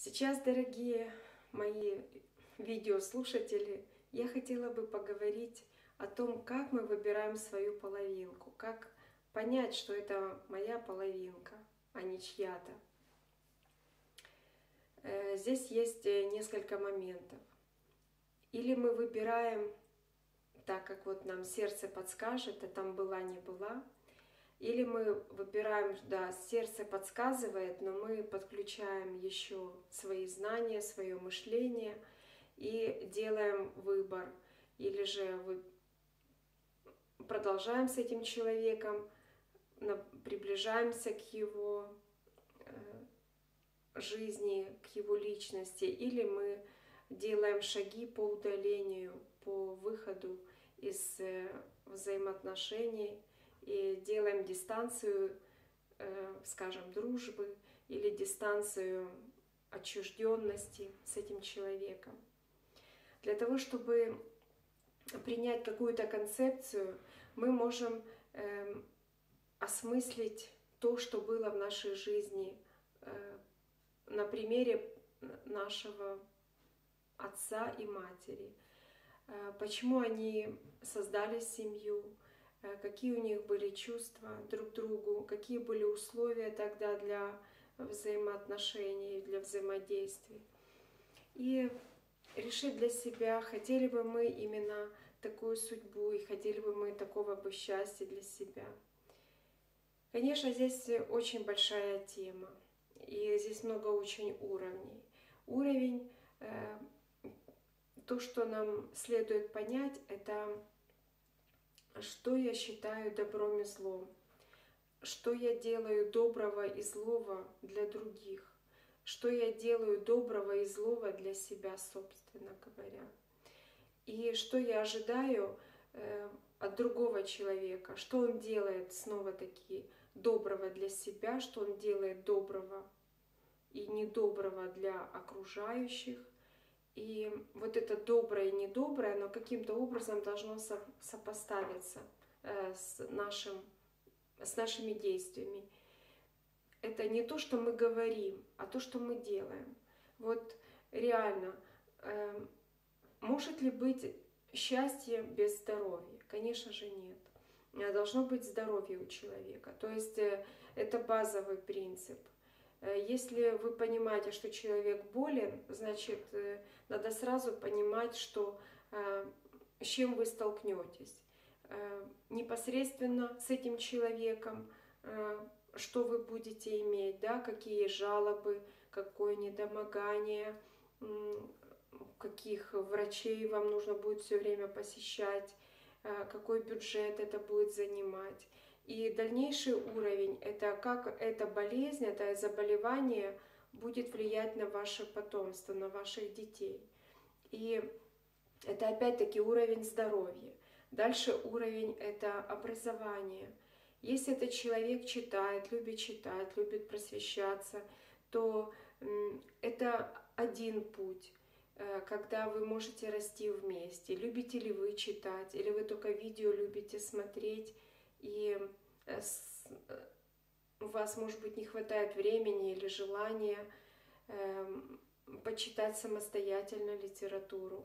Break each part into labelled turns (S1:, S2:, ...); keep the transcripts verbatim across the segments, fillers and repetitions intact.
S1: Сейчас, дорогие мои видеослушатели, я хотела бы поговорить о том, как мы выбираем свою половинку, как понять, что это моя половинка, а не чья-то. Здесь есть несколько моментов. Или мы выбираем так, как вот нам сердце подскажет, а там была, не была. Или мы выбираем, да, сердце подсказывает, но мы подключаем еще свои знания, свое мышление и делаем выбор. Или же вы продолжаем с этим человеком, приближаемся к его жизни, к его личности, или мы делаем шаги по удалению, по выходу из взаимоотношений и делаем дистанцию, скажем, дружбы или дистанцию отчужденности с этим человеком. Для того, чтобы принять какую-то концепцию, мы можем э, осмыслить то, что было в нашей жизни, э, на примере нашего отца и матери. Э, почему они создали семью, э, какие у них были чувства друг к другу, какие были условия тогда для взаимоотношений, для взаимодействий. И решить для себя, хотели бы мы именно такую судьбу, и хотели бы мы такого бы счастья для себя. Конечно, здесь очень большая тема, и здесь много очень уровней. Уровень, э, то, что нам следует понять, это что я считаю добром и злом, что я делаю доброго и злого для других, что я делаю доброго и злого для себя, собственно говоря. И что я ожидаю э, от другого человека, что он делает снова-таки доброго для себя, что он делает доброго и недоброго для окружающих. И вот это доброе и недоброе, оно каким-то образом должно со сопоставиться э, с, нашим, с нашими действиями. Это не то, что мы говорим, а то, что мы делаем. Вот реально, э, может ли быть счастье без здоровья? Конечно же нет. Должно быть здоровье у человека. То есть э, это базовый принцип. Если вы понимаете, что человек болен, значит, э, надо сразу понимать, что, э, с чем вы столкнетесь. Э, непосредственно с этим человеком, э, что вы будете иметь, да, какие жалобы, какое недомогание, каких врачей вам нужно будет все время посещать, какой бюджет это будет занимать. И дальнейший уровень — это как эта болезнь, это заболевание будет влиять на ваше потомство, на ваших детей. И это опять-таки уровень здоровья. Дальше уровень — это образование. Если этот человек читает, любит читать, любит просвещаться, то это один путь, когда вы можете расти вместе. Любите ли вы читать, или вы только видео любите смотреть, и у вас, может быть, не хватает времени или желания почитать самостоятельно литературу.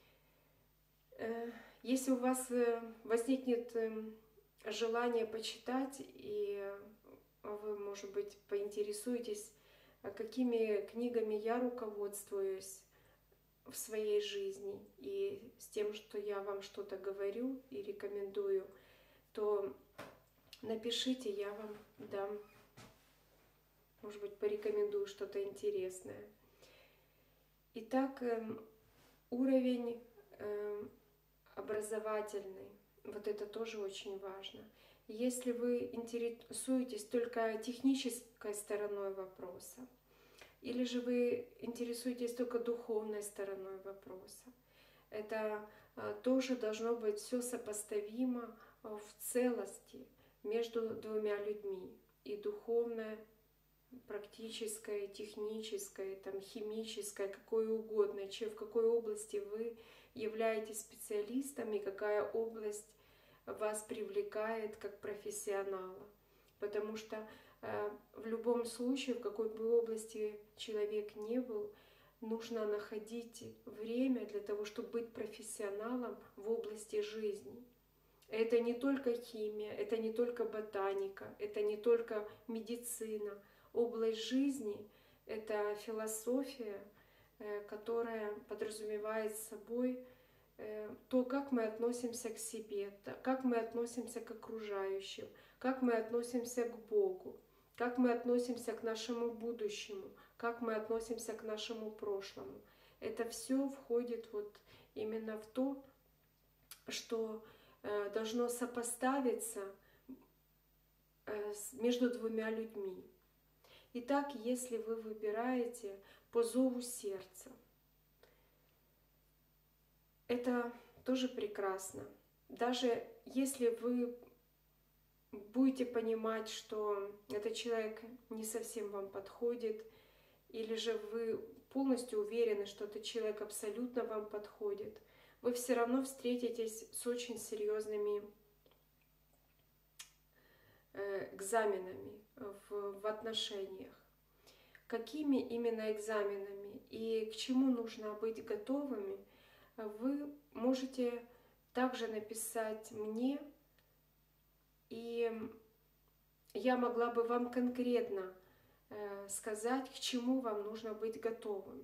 S1: Если у вас возникнет желание почитать, и вы, может быть, поинтересуетесь, какими книгами я руководствуюсь в своей жизни, и с тем, что я вам что-то говорю и рекомендую, то напишите, я вам дам, может быть, порекомендую что-то интересное. Итак, уровень образовательный, вот это тоже очень важно. Если вы интересуетесь только технической стороной вопроса, или же вы интересуетесь только духовной стороной вопроса, это тоже должно быть все сопоставимо в целости между двумя людьми. И духовное, практическое, техническое, там, химическое, какое угодно, в какой области вы являетесь специалистом и какая область вас привлекает как профессионала. Потому что э, в любом любом случае, в какой бы области человек ни был, нужно находить время для того, чтобы быть профессионалом в области жизни. Это не только химия, это не только ботаника, это не только медицина. Область жизни — это философия, которая подразумевает собой то, как мы относимся к себе, как мы относимся к окружающим, как мы относимся к Богу, как мы относимся к нашему будущему, как мы относимся к нашему прошлому. Это все входит вот именно в то, что должно сопоставиться между двумя людьми. Итак, если вы выбираете по зову сердца, это тоже прекрасно. Даже если вы будете понимать, что этот человек не совсем вам подходит, или же вы полностью уверены, что этот человек абсолютно вам подходит, вы все равно встретитесь с очень серьезными экзаменами в, в отношениях. Какими именно экзаменами и к чему нужно быть готовыми, вы можете также написать мне, и я могла бы вам конкретно сказать, к чему вам нужно быть готовым.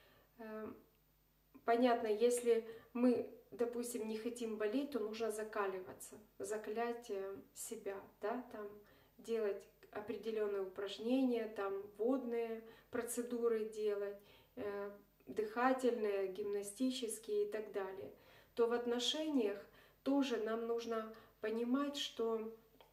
S1: Понятно, если мы, допустим, не хотим болеть, то нужно закаливаться, закалять себя, да, там, делать определенные упражнения, там, водные процедуры делать, э, дыхательные, гимнастические и так далее. То в отношениях тоже нам нужно понимать, что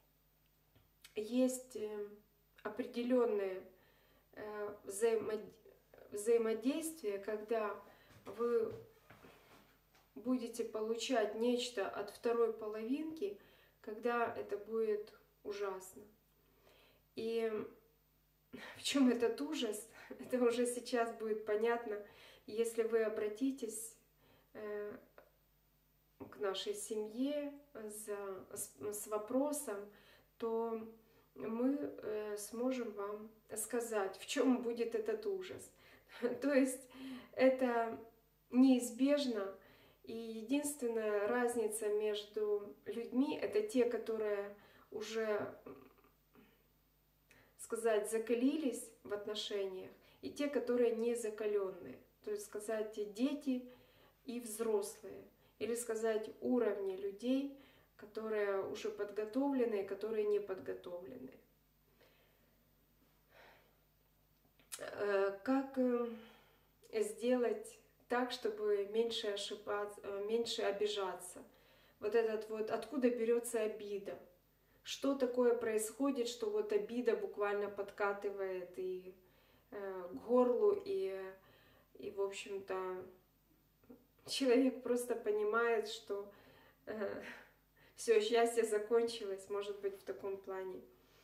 S1: есть определенные э, взаимодействия, когда вы будете получать нечто от второй половинки, когда это будет ужасно. И в чем этот ужас, это уже сейчас будет понятно, если вы обратитесь э, к нашей семье за, с, с вопросом, то мы э, сможем вам сказать, в чем будет этот ужас. То есть это неизбежно, и единственная разница между людьми — это те, которые уже, сказать, закалились в отношениях, и те, которые не закаленные. То есть сказать, дети и взрослые, или сказать, уровни людей, которые уже подготовлены и которые не подготовлены. Как сделать так, чтобы меньше ошибаться, меньше обижаться? Вот этот вот, откуда берется обида? Что такое происходит, что вот обида буквально подкатывает и э, к горлу, и, и в общем-то, человек просто понимает, что э, все, счастье закончилось, может быть, в таком плане.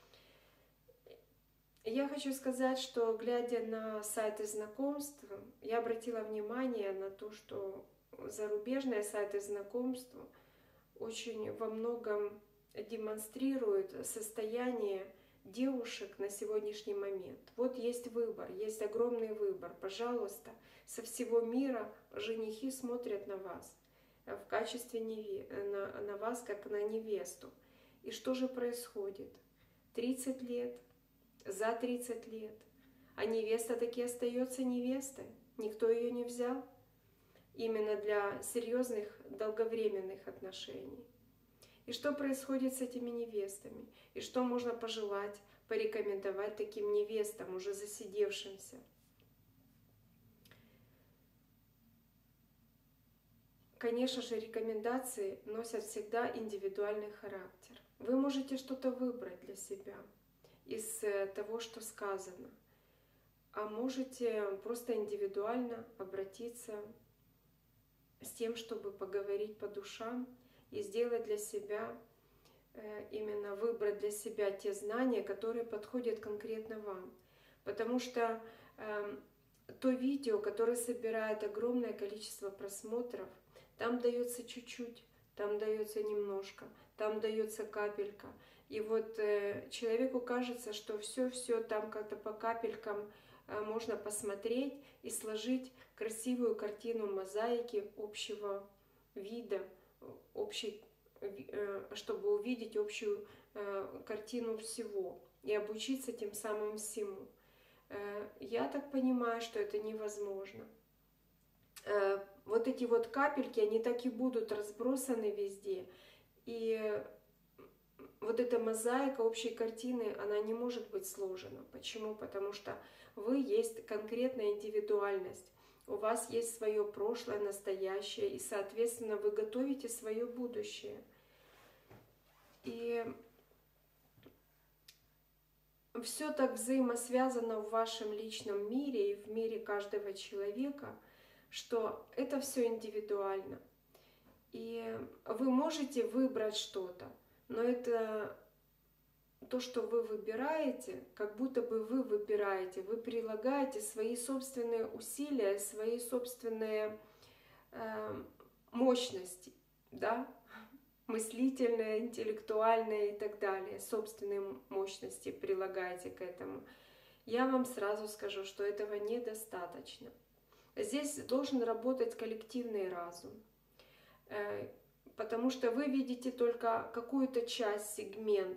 S1: Я хочу сказать, что, глядя на сайты знакомств, я обратила внимание на то, что зарубежные сайты знакомств очень во многом демонстрируют состояние девушек на сегодняшний момент. Вот есть выбор, есть огромный выбор. Пожалуйста, со всего мира женихи смотрят на вас в качестве неве... на, на вас как на невесту. И что же происходит? тридцать лет, за тридцать лет, а невеста таки остается невестой. Никто ее не взял именно для серьезных долговременных отношений. И что происходит с этими невестами? И что можно пожелать, порекомендовать таким невестам, уже засидевшимся? Конечно же, рекомендации носят всегда индивидуальный характер. Вы можете что-то выбрать для себя из того, что сказано, а можете просто индивидуально обратиться с тем, чтобы поговорить по душам и сделать для себя, именно выбрать для себя те знания, которые подходят конкретно вам. Потому что э, то видео, которое собирает огромное количество просмотров, там дается чуть-чуть, там дается немножко, там дается капелька. И вот э, человеку кажется, что все-все там как-то по капелькам э, можно посмотреть и сложить красивую картину мозаики общего вида, общей, э, чтобы увидеть общую э, картину всего и обучиться тем самым всему. Э, я так понимаю, что это невозможно. Э, вот эти вот капельки, они так и будут разбросаны везде. И вот эта мозаика общей картины, она не может быть сложена. Почему? Потому что вы есть конкретная индивидуальность. У вас есть свое прошлое, настоящее, и, соответственно, вы готовите свое будущее. И все так взаимосвязано в вашем личном мире и в мире каждого человека, что это все индивидуально. И вы можете выбрать что-то, но это то, что вы выбираете, как будто бы вы выбираете, вы прилагаете свои собственные усилия, свои собственные э, мощности, да, мыслительные, интеллектуальные и так далее, собственные мощности прилагаете к этому. Я вам сразу скажу, что этого недостаточно. Здесь должен работать коллективный разум, э, потому что вы видите только какую-то часть, сегмент,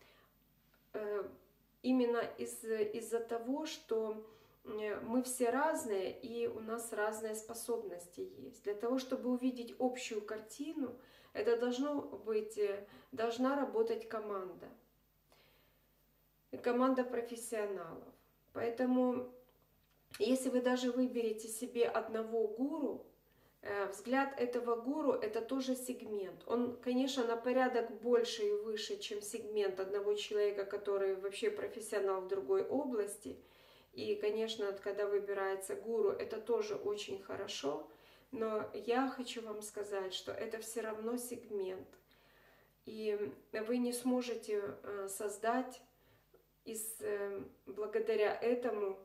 S1: именно из, из-за того, что мы все разные и у нас разные способности есть. Для того, чтобы увидеть общую картину, это должно быть, должна работать команда. Команда профессионалов. Поэтому, если вы даже выберете себе одного гуру, взгляд этого гуру — это тоже сегмент. Он, конечно, на порядок больше и выше, чем сегмент одного человека, который вообще профессионал в другой области. И, конечно, когда выбирается гуру, это тоже очень хорошо. Но я хочу вам сказать, что это все равно сегмент. И вы не сможете создать из, благодаря этому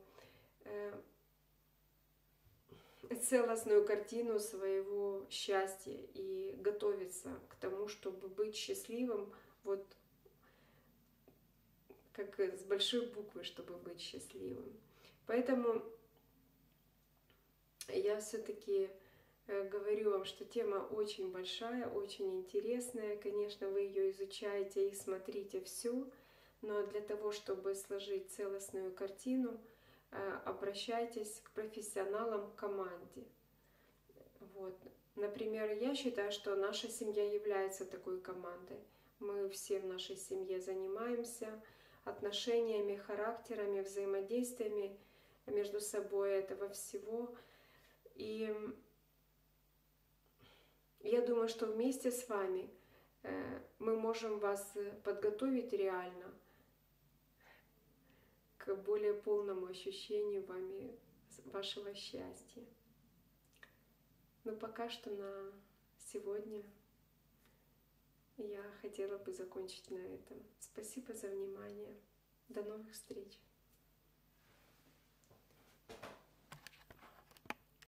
S1: целостную картину своего счастья и готовиться к тому, чтобы быть счастливым, вот как с большой буквы, чтобы быть счастливым. Поэтому я все-таки говорю вам, что тема очень большая, очень интересная. Конечно, вы ее изучаете и смотрите все, но для того, чтобы сложить целостную картину, обращайтесь к профессионалам, к команде. Вот. Например, я считаю, что наша семья является такой командой. Мы все в нашей семье занимаемся отношениями, характерами, взаимодействиями между собой этого всего. И я думаю, что вместе с вами мы можем вас подготовить реально к более полному ощущению вами вашего счастья. Но пока что на сегодня я хотела бы закончить на этом. Спасибо за внимание. До новых встреч!